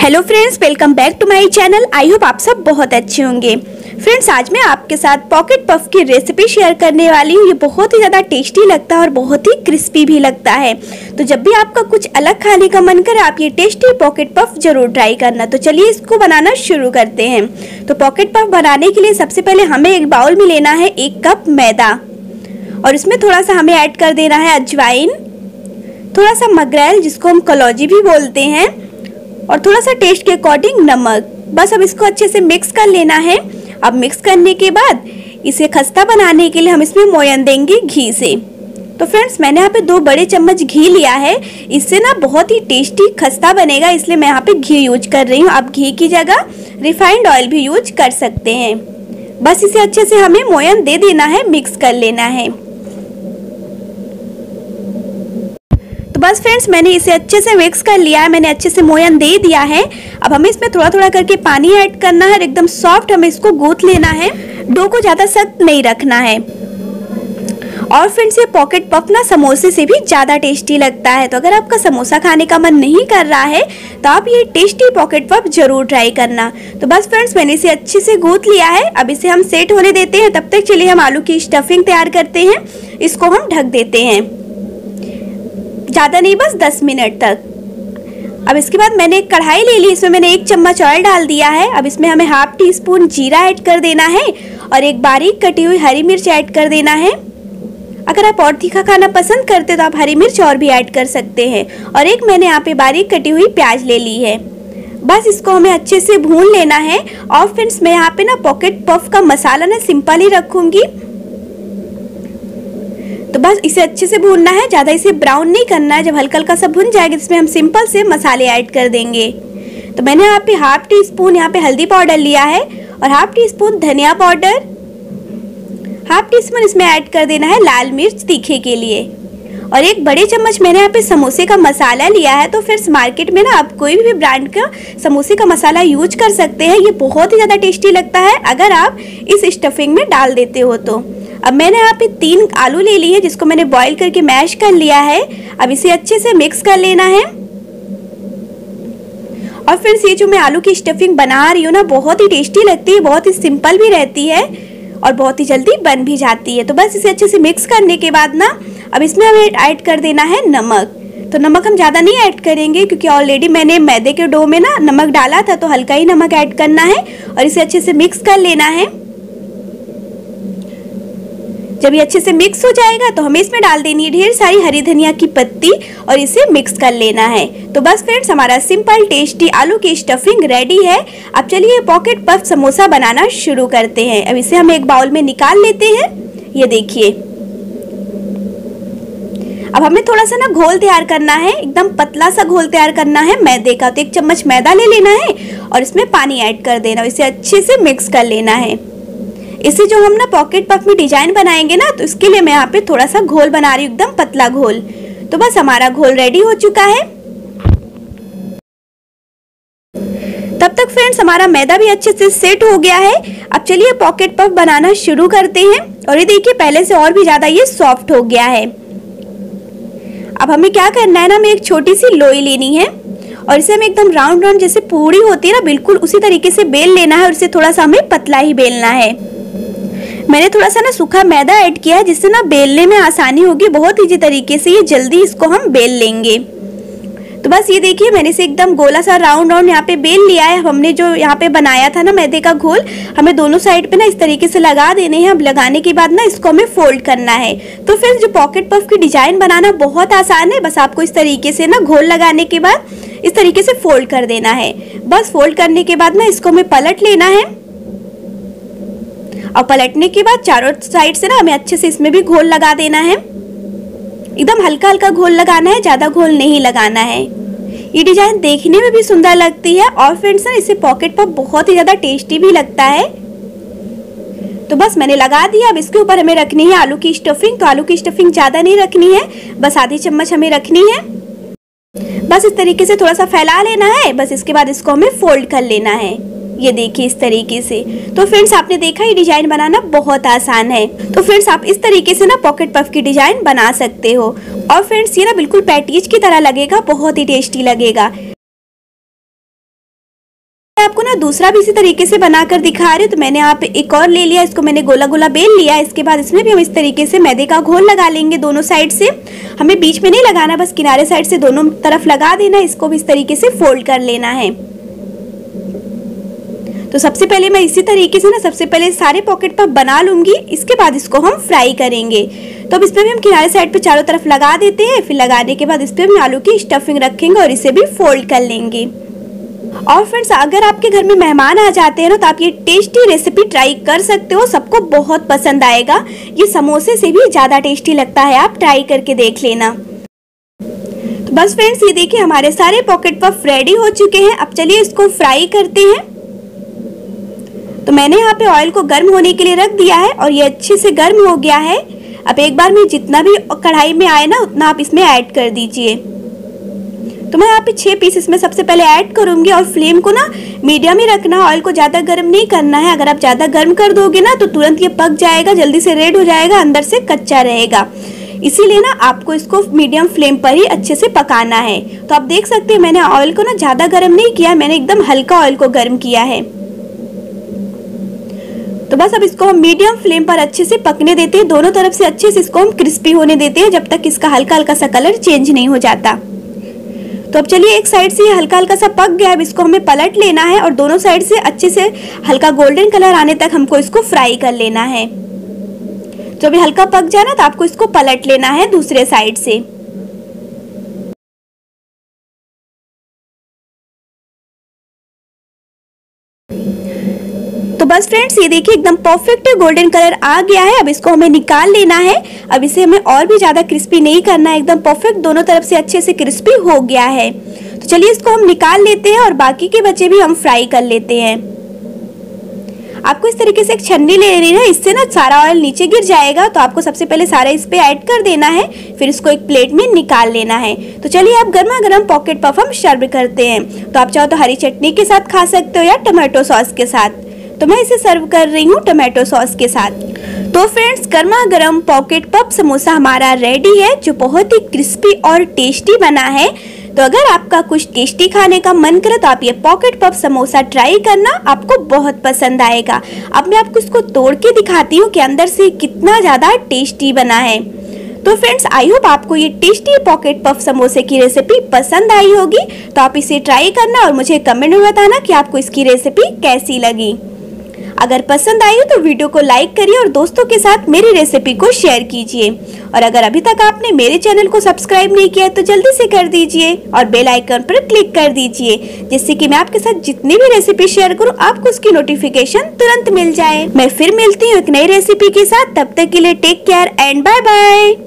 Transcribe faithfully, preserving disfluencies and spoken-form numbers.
Hello friends, welcome back to my channel. I hope आप सब बहुत अच्छे होंगे। फ्रेंड्स, आज मैं आपके साथ पॉकेट पफ की रेसिपी शेयर करने वाली हूँ। ये बहुत ही ज़्यादा टेस्टी लगता है और बहुत ही क्रिस्पी भी लगता है। तो जब भी आपका कुछ अलग खाने का मन करे, आप ये टेस्टी पॉकेट पफ जरूर ट्राई करना। तो चलिए इसको बनाना शुरू करते हैं। तो पॉकेट पफ बनाने के लिए सबसे पहले हमें एक बाउल में लेना है एक कप मैदा, और इसमें थोड़ा सा हमें ऐड कर देना है अजवाइन, थोड़ा सा मगरैल जिसको हम कलौजी भी बोलते हैं, और थोड़ा सा टेस्ट के अकॉर्डिंग नमक। बस अब इसको अच्छे से मिक्स कर लेना है। अब मिक्स करने के बाद इसे खस्ता बनाने के लिए हम इसमें मोयन देंगे घी से। तो फ्रेंड्स, मैंने यहाँ पे दो बड़े चम्मच घी लिया है। इससे ना बहुत ही टेस्टी खस्ता बनेगा, इसलिए मैं यहाँ पे घी यूज कर रही हूँ। आप घी की जगह रिफाइंड ऑयल भी यूज कर सकते हैं। बस इसे अच्छे से हमें मोयन दे देना है, मिक्स कर लेना है। तो बस फ्रेंड्स, मैंने इसे अच्छे से मिक्स कर लिया है, मैंने अच्छे से मोयन दे दिया है। अब हमें इसमें थोड़ा थोड़ा करके पानी ऐड करना है, एकदम सॉफ्ट हमें इसको गूंथ लेना है। डो को ज़्यादा सख्त नहीं रखना है। और फ्रेंड्स, ये पॉकेट पफ ना समोसे से भी ज़्यादा टेस्टी लगता है। तो अगर आपका समोसा खाने का मन नहीं कर रहा है तो आप ये टेस्टी पॉकेट पफ जरूर ट्राई करना। तो बस फ्रेंड्स, मैंने इसे अच्छे से गूंथ लिया है। अब इसे हम सेट होने देते हैं। तब तक चलिए हम आलू की स्टफिंग तैयार करते हैं। इसको हम ढक देते हैं, ज़्यादा नहीं, बस दस मिनट तक। अब इसके बाद मैंने एक कढ़ाई ले ली, इसमें मैंने एक चम्मच ऑयल डाल दिया है। अब इसमें हमें हाफ टी स्पून जीरा ऐड कर देना है और एक बारीक कटी हुई हरी मिर्च ऐड कर देना है। अगर आप और तीखा खाना पसंद करते हो तो आप हरी मिर्च और भी ऐड कर सकते हैं। और एक मैंने यहाँ पे बारीक कटी हुई प्याज ले ली है। बस इसको हमें अच्छे से भून लेना है। और फ्रेंड्स, मैं यहाँ पे ना पॉकेट पफ का मसाला ना सिंपल ही रखूँगी। तो बस इसे अच्छे से भूनना है, ज़्यादा इसे ब्राउन नहीं करना है। जब हल्का हल्का सा भुन जाएगा, इसमें हम सिंपल से मसाले ऐड कर देंगे। तो मैंने यहाँ पे हाफ टी स्पून यहाँ पे हल्दी पाउडर लिया है और हाफ टी स्पून धनिया पाउडर, हाफ टी स्पून इसमें ऐड कर देना है लाल मिर्च तीखे के लिए, और एक बड़े चम्मच मैंने यहाँ पे समोसे का मसाला लिया है। तो फिर मार्केट में ना आप कोई भी ब्रांड का समोसे का मसाला यूज कर सकते हैं। ये बहुत ही ज़्यादा टेस्टी लगता है अगर आप इस स्टफिंग में डाल देते हो तो। अब मैंने यहाँ पे तीन आलू ले लिए, जिसको मैंने बॉईल करके मैश कर लिया है। अब इसे अच्छे से मिक्स कर लेना है। और फ्रेंड्स, ये जो मैं आलू की स्टफिंग बना रही हूँ ना, बहुत ही टेस्टी लगती है, बहुत ही सिंपल भी रहती है और बहुत ही जल्दी बन भी जाती है। तो बस इसे अच्छे से मिक्स करने के बाद ना अब इसमें हमें ऐड कर देना है नमक। तो नमक हम ज़्यादा नहीं ऐड करेंगे, क्योंकि ऑलरेडी मैंने मैदे के डो में ना नमक डाला था, तो हल्का ही नमक ऐड करना है और इसे अच्छे से मिक्स कर लेना है। जब ये अच्छे से मिक्स हो जाएगा तो हमें इसमें डाल देनी है ढेर सारी हरी धनिया की पत्ती और इसे मिक्स कर लेना है। तो बस फ्रेंड्स, हमारा सिंपल टेस्टी आलू की स्टफिंग रेडी है। अब चलिए पॉकेट पफ समोसा बनाना शुरू करते हैं। अब इसे हम एक बाउल में निकाल लेते हैं। ये देखिए, अब हमें थोड़ा सा ना घोल तैयार करना है, एकदम पतला सा घोल तैयार करना है मैदे का। तो एक चम्मच मैदा ले लेना है और इसमें पानी ऐड कर देना, इसे अच्छे से मिक्स कर लेना है। इसे जो हम ना पॉकेट पफ में डिजाइन बनाएंगे ना, तो इसके लिए मैं यहाँ पे थोड़ा सा घोल बना रही हूँ, एकदम पतला घोल। तो बस हमारा घोल रेडी हो चुका है। तब तक फ्रेंड्स, हमारा मैदा भी अच्छे से सेट हो गया है। अब चलिए पॉकेट पफ बनाना शुरू करते हैं। और ये देखिए, पहले से और भी ज्यादा ये सॉफ्ट हो गया है। अब हमें क्या करना है ना, हमें एक छोटी सी लोई लेनी है और इसे हमें एकदम राउंड राउंड जैसे पूड़ी होती है ना, बिल्कुल उसी तरीके से बेल लेना है। और इसे थोड़ा सा हमें पतला ही बेलना है। मैंने थोड़ा सा ना सूखा मैदा ऐड किया है, जिससे ना बेलने में आसानी होगी। बहुत इजी तरीके से ये जल्दी इसको हम बेल लेंगे। तो बस ये देखिए, मैंने इसे एकदम गोला सा राउंड राउंड यहाँ पे बेल लिया है। हमने जो यहाँ पे बनाया था ना मैदे का घोल, हमें दोनों साइड पे ना इस तरीके से लगा देने हैं। अब लगाने के बाद ना इसको हमें फोल्ड करना है। तो फिर जो पॉकेट पफ की डिजाइन बनाना बहुत आसान है। बस आपको इस तरीके से ना घोल लगाने के बाद इस तरीके से फोल्ड कर देना है। बस फोल्ड करने के बाद ना इसको हमें पलट लेना है। और पलटने के बाद चारों साइड से ना हमें अच्छे से इसमें भी घोल लगा देना है। एकदम हल्का हल्का घोल लगाना है, ज्यादा घोल नहीं लगाना है। ये डिजाइन देखने में भी सुंदर लगती है और फ्रेंड्स ना इससे पॉकेट पफ बहुत ही ज्यादा टेस्टी भी लगता है। तो बस मैंने लगा दिया। अब इसके ऊपर हमें रखनी है आलू की स्टफिंग। तो आलू की स्टफिंग ज्यादा नहीं रखनी है, बस आधी चम्मच हमें रखनी है। बस इस तरीके से थोड़ा सा फैला लेना है। बस इसके बाद इसको हमें फोल्ड कर लेना है। ये देखिए इस तरीके से। तो फ्रेंड्स, आपने देखा ये डिजाइन बनाना बहुत आसान है। तो फ्रेंड्स, आप इस तरीके से ना पॉकेट पफ की डिजाइन बना सकते हो। और फ्रेंड्स, ये ना बिल्कुल पैटीज की तरह लगेगा, बहुत ही टेस्टी लगेगा। आपको ना दूसरा भी इसी तरीके से बनाकर दिखा रही हूँ। तो मैंने यहाँ पे एक और ले लिया, इसको मैंने गोला गोला बेल लिया। इसके बाद इसमें भी हम इस तरीके से मैदे का घोल लगा लेंगे दोनों साइड से। हमें बीच में नहीं लगाना, बस किनारे साइड से दोनों तरफ लगा देना। इसको भी इस तरीके से फोल्ड कर लेना है। तो सबसे पहले मैं इसी तरीके से ना सबसे पहले सारे पॉकेट पफ बना लूंगी, इसके बाद इसको हम फ्राई करेंगे। तो अब इसमें भी हम किनारे साइड पे चारों तरफ लगा देते हैं। फिर लगाने के बाद इस पे हम आलू की स्टफिंग रखेंगे और इसे भी फोल्ड कर लेंगे। और फ्रेंड्स, अगर आपके घर में मेहमान आ जाते हैं ना तो आप ये टेस्टी रेसिपी ट्राई कर सकते हो, सबको बहुत पसंद आएगा। ये समोसे से भी ज्यादा टेस्टी लगता है, आप ट्राई करके देख लेना। तो बस फ्रेंड्स, ये देखिए हमारे सारे पॉकेट पफ रेडी हो चुके हैं। अब चलिए इसको फ्राई करते हैं। तो मैंने यहाँ पे ऑयल को गर्म होने के लिए रख दिया है और ये अच्छे से गर्म हो गया है। अब एक बार में जितना भी कढ़ाई में आए ना उतना आप इसमें ऐड कर दीजिए। तो मैं यहाँ पे छह पीस इसमें सबसे पहले ऐड करूंगी और फ्लेम को ना मीडियम ही रखना, ऑयल को ज़्यादा गर्म नहीं करना है। अगर आप ज़्यादा गर्म कर दोगे ना तो तुरंत ये पक जाएगा, जल्दी से रेड हो जाएगा, अंदर से कच्चा रहेगा। इसीलिए ना आपको इसको मीडियम फ्लेम पर ही अच्छे से पकाना है। तो आप देख सकते हैं मैंने ऑयल को ना ज़्यादा गर्म नहीं किया, मैंने एकदम हल्का ऑयल को गर्म किया है। तो बस अब इसको हम मीडियम फ्लेम पर अच्छे से पकने देते हैं। दोनों तरफ से अच्छे से इसको हम क्रिस्पी होने देते हैं जब तक इसका हल्का हल्का सा कलर चेंज नहीं हो जाता। तो अब चलिए एक साइड से हल्का हल्का सा पक गया है, अब इसको हमें पलट लेना है और दोनों साइड से अच्छे से हल्का गोल्डन कलर आने तक हमको इसको फ्राई कर लेना है। जब ये हल्का पक जाए ना तो आपको इसको पलट लेना है दूसरे साइड से। तो बस फ्रेंड्स, ये देखिए एकदम परफेक्ट गोल्डन कलर आ गया है। अब इसको हमें निकाल लेना है। अब इसे हमें और भी ज्यादा क्रिस्पी नहीं करना है, एकदम परफेक्ट दोनों तरफ से अच्छे से क्रिस्पी हो गया है। तो चलिए इसको हम निकाल लेते हैं और बाकी के बचे भी हम फ्राई कर लेते हैं। आपको इस तरीके से एक छन्नी ले लेनी है, इससे ना सारा ऑयल नीचे गिर जाएगा। तो आपको सबसे पहले सारा इस पे ऐड कर देना है, फिर इसको एक प्लेट में निकाल लेना है। तो चलिए आप गर्मा गर्म पॉकेट पफ हम सर्व करते हैं। तो आप चाहो तो हरी चटनी के साथ खा सकते हो या टमाटो सॉस के साथ। तो मैं इसे सर्व कर रही हूँ टमाटो सॉस के साथ। तो फ्रेंड्स, गर्मा गर्म पॉकेट पफ समोसा हमारा रेडी है, जो बहुत ही क्रिस्पी और टेस्टी बना है। तो अगर आपका कुछ टेस्टी खाने का मन करे तो आप ये पॉकेट पफ समोसा ट्राई करना, आपको बहुत पसंद आएगा। अब मैं आपको इसको तोड़ के दिखाती हूँ कि अंदर से कितना ज़्यादा टेस्टी बना है। तो फ्रेंड्स, आई होप आपको ये टेस्टी पॉकेट पफ समोसे की रेसिपी पसंद आई होगी। तो आप इसे ट्राई करना और मुझे कमेंट में बताना कि आपको इसकी रेसिपी कैसी लगी। अगर पसंद आई हो तो वीडियो को लाइक करिए और दोस्तों के साथ मेरी रेसिपी को शेयर कीजिए। और अगर अभी तक आपने मेरे चैनल को सब्सक्राइब नहीं किया तो जल्दी से कर दीजिए और बेल आइकन पर क्लिक कर दीजिए, जिससे कि मैं आपके साथ जितनी भी रेसिपी शेयर करूं आपको उसकी नोटिफिकेशन तुरंत मिल जाए। मैं फिर मिलती हूँ एक नई रेसिपी के साथ, तब तक के लिए take care and bye bye.